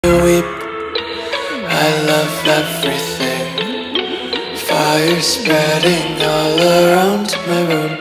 weep, I love everything. Fire spreading all around my room.